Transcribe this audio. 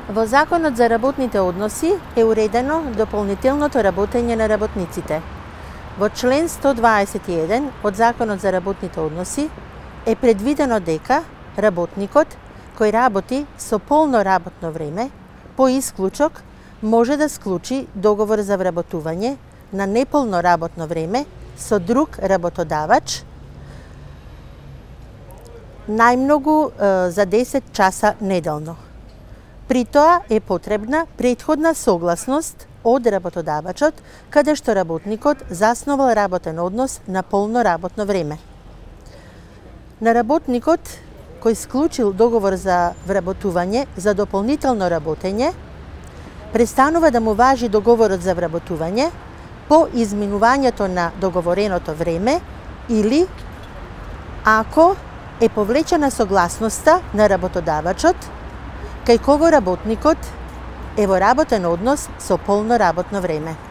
Во Законот за работните односи е уредено дополнителното работење на работниците. Во член 121 од Законот за работните односи е предвидено дека работникот кој работи со полно работно време, по исклучок може да склучи договор за вработување на неполно работно време со друг работодавач, најмногу за 10 часа неделно. При тоа е потребна претходна согласност од работодавачот, каде што работникот заснувал работен однос на полно работно време. На работникот кој склучил договор за вработување за дополнително работење, престанува да му важи договорот за вработување по изминувањето на договореното време или ако е повлечена согласноста на работодавачот кај кого работникот е во работен однос со полно работно време.